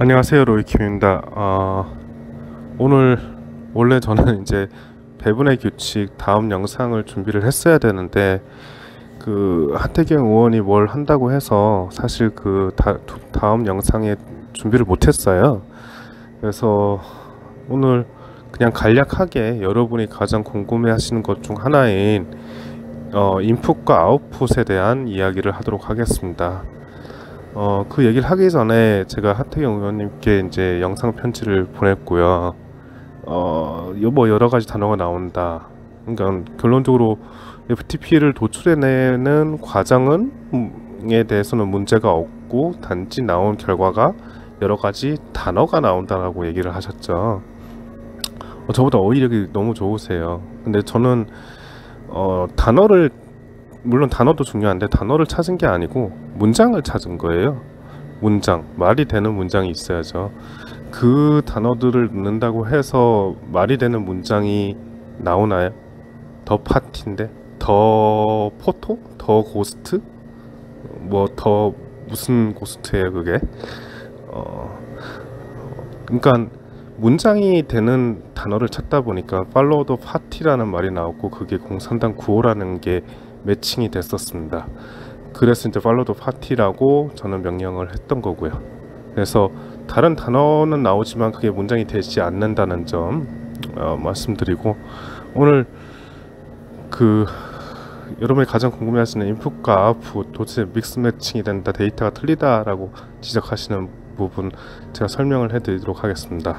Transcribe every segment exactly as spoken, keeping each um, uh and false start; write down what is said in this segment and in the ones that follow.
안녕하세요, 로이킴입니다. 어, 오늘 원래 저는 이제 배분의 규칙 다음 영상을 준비를 했어야 되는데 그 하태경 의원이 뭘 한다고 해서 사실 그 다, 다음 영상에 준비를 못했어요. 그래서 오늘 그냥 간략하게 여러분이 가장 궁금해하시는 것 중 하나인 어, 인풋과 아웃풋에 대한 이야기를 하도록 하겠습니다. 어, 그 얘기를 하기 전에 제가 하태경 의원님께 이제 영상 편지를 보냈고요. 어, 뭐 여러 가지 단어가 나온다. 그러니까 결론적으로 에프티피를 도출해내는 과정은에 대해서는 문제가 없고 단지 나온 결과가 여러 가지 단어가 나온다라고 얘기를 하셨죠. 어, 저보다 어휘력이 너무 좋으세요. 근데 저는 어, 단어를 물론 단어도 중요한데 단어를 찾은 게 아니고 문장을 찾은 거예요. 문장, 말이 되는 문장이 있어야죠. 그 단어들을 넣는다고 해서 말이 되는 문장이 나오나요? 더 파티인데? 더 포토? 더 고스트? 뭐 더 무슨 고스트예요 그게? 어, 그러니까 문장이 되는 단어를 찾다 보니까 팔로우 더 파티라는 말이 나오고 그게 공산당 구호라는 게 매칭이 됐었습니다. 그래서 이제 팔로우 더 파티라고 저는 명령을 했던 거고요. 그래서 다른 단어는 나오지만 그게 문장이 되지 않는다는 점 어, 말씀드리고, 오늘 그 여러분이 가장 궁금해하시는 인풋과 아웃풋 도대체 믹스 매칭이 된다, 데이터가 틀리다 라고 지적하시는 부분 제가 설명을 해드리도록 하겠습니다.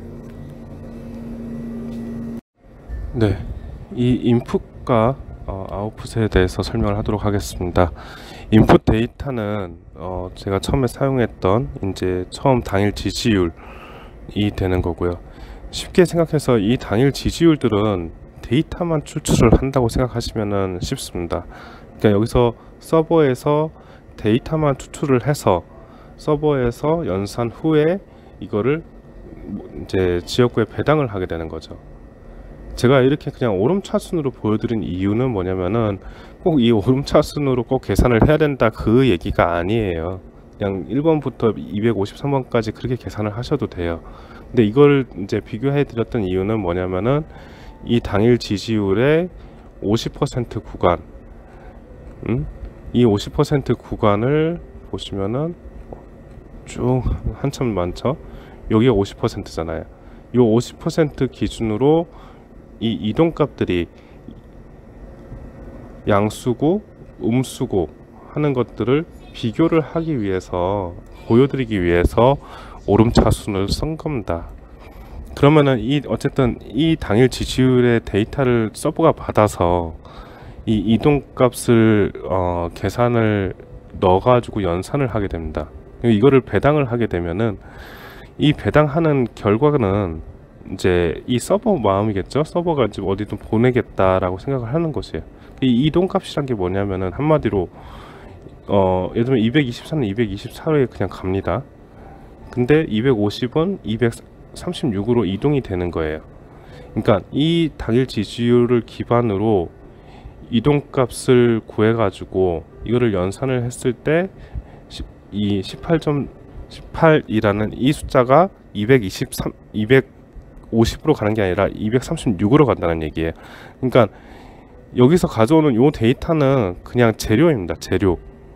네, 이 인풋과 어, 아웃풋에 대해서 설명을 하도록 하겠습니다. 인풋 데이터는 어, 제가 처음에 사용했던 이제 처음 당일 지지율이 되는 거고요. 쉽게 생각해서 이 당일 지지율들은 데이터만 추출을 한다고 생각하시면 쉽습니다. 그러니까 여기서 서버에서 데이터만 추출을 해서 서버에서 연산 후에 이거를 이제 지역구에 배당을 하게 되는 거죠. 제가 이렇게 그냥 오름차순으로 보여드린 이유는 뭐냐면은 꼭 이 오름차순으로 꼭 계산을 해야 된다 그 얘기가 아니에요. 그냥 일 번부터 이백오십삼 번까지 그렇게 계산을 하셔도 돼요. 근데 이걸 이제 비교해 드렸던 이유는 뭐냐면은 이 당일 지지율의 오십 퍼센트 구간, 음? 이 오십 퍼센트 구간을 보시면은 쭉 한참 많죠. 여기가 오십 퍼센트잖아요. 이 오십 퍼센트 기준으로 이 이동값들이 양수고 음수고 하는 것들을 비교를 하기 위해서, 보여드리기 위해서 오름차순을 쓴 겁니다. 그러면은 이 어쨌든 이 당일 지지율의 데이터를 서버가 받아서 이 이동값을 어, 계산을 넣어가지고 연산을 하게 됩니다. 이거를 배당을 하게 되면은 이 배당하는 결과는 이제 이 서버 마음이겠죠. 서버가 이제 어디든 보내겠다라고 생각을 하는 것이에요. 이 이동값이란 게 뭐냐면은 한마디로 어 예를 들면 이백이십사는 이백이십사로에 그냥 갑니다. 근데 이백오십은 이백삼십육으로 이동이 되는 거예요. 그러니까 이 당일 지지율을 기반으로 이동값을 구해 가지고 이거를 연산을 했을 때 이 십팔 점 십팔이라는 이 숫자가 이백이십삼, 이백오십으로 가는 게 아니라 이백삼십육으로 간다는 얘기예요. 그러니까 여기서 가져오는 요 데이터는 그냥 재료입니다. 재료.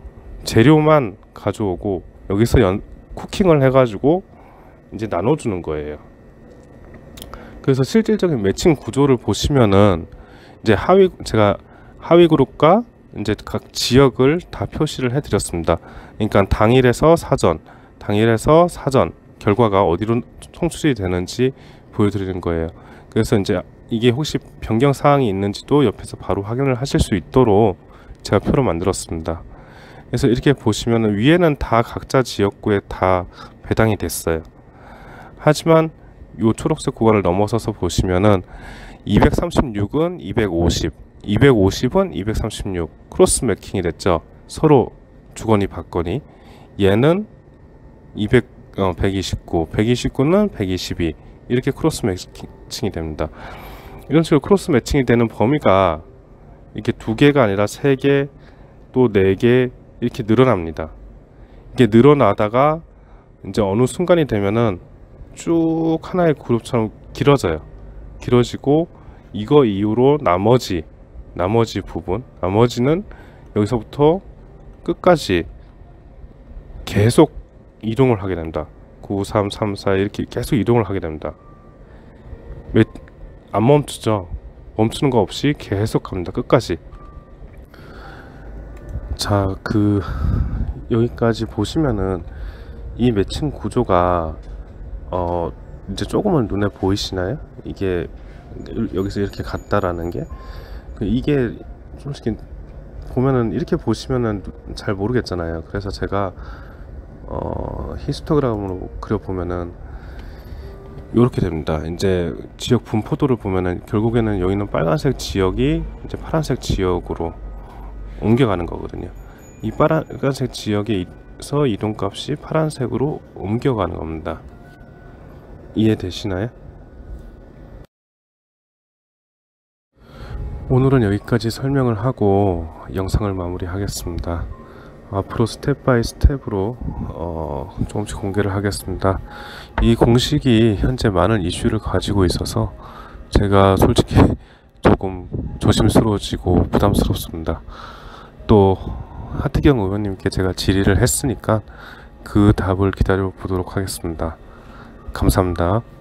재료만 가져오고 여기서 연, 쿠킹을 해가지고 이제 나눠주는 거예요. 그래서 실질적인 매칭 구조를 보시면은 이제 하위, 제가 하위 그룹과 이제 각 지역을 다 표시를 해드렸습니다. 그러니까 당일에서 사전, 당일에서 사전 결과가 어디로 송출이 되는지 보여드리는 거예요. 그래서 이제 이게 혹시 변경 사항이 있는지도 옆에서 바로 확인을 하실 수 있도록 제가 표로 만들었습니다. 그래서 이렇게 보시면 위에는 다 각자 지역구에 다 배당이 됐어요. 하지만 이 초록색 구간을 넘어서서 보시면은 이백삼십육은 이백오십, 이백오십은 이백삼십육 크로스 매칭이 됐죠. 서로 주거니 받거니. 얘는 이백, 어, 백이십구, 백이십구는 백이십이 이렇게 크로스 매칭이 됩니다. 이런 식으로 크로스 매칭이 되는 범위가 이렇게 두 개가 아니라 세 개, 또 네 개 이렇게 늘어납니다. 이게 늘어나다가 이제 어느 순간이 되면은 쭉 하나의 그룹처럼 길어져요. 길어지고 이거 이후로 나머지 나머지 부분, 나머지는 여기서부터 끝까지 계속 이동을 하게 됩니다. 구, 삼, 삼, 사 이렇게 계속 이동을 하게 됩니다. 왜 안 멈추죠? 멈추는 거 없이 계속 갑니다. 끝까지. 자, 그 여기까지 보시면은 이 매칭 구조가 어 이제 조금은 눈에 보이시나요? 이게 여기서 이렇게 갔다라는 게 이게 솔직히 보면은 이렇게 보시면은 잘 모르겠잖아요. 그래서 제가 어 히스토그램으로 그려보면은 이렇게 됩니다. 이제 지역 분포도를 보면은 결국에는 여기는 빨간색 지역이 이제 파란색 지역으로 옮겨가는 거거든요. 이 빨간색 지역에서 이동값이 파란색으로 옮겨가는 겁니다. 이해되시나요? 오늘은 여기까지 설명을 하고 영상을 마무리하겠습니다. 앞으로 스텝 바이 스텝으로 어, 조금씩 공개를 하겠습니다. 이 공식이 현재 많은 이슈를 가지고 있어서 제가 솔직히 조금 조심스러워지고 부담스럽습니다. 또 하트경 의원님께 제가 질의를 했으니까 그 답을 기다려 보도록 하겠습니다. 감사합니다.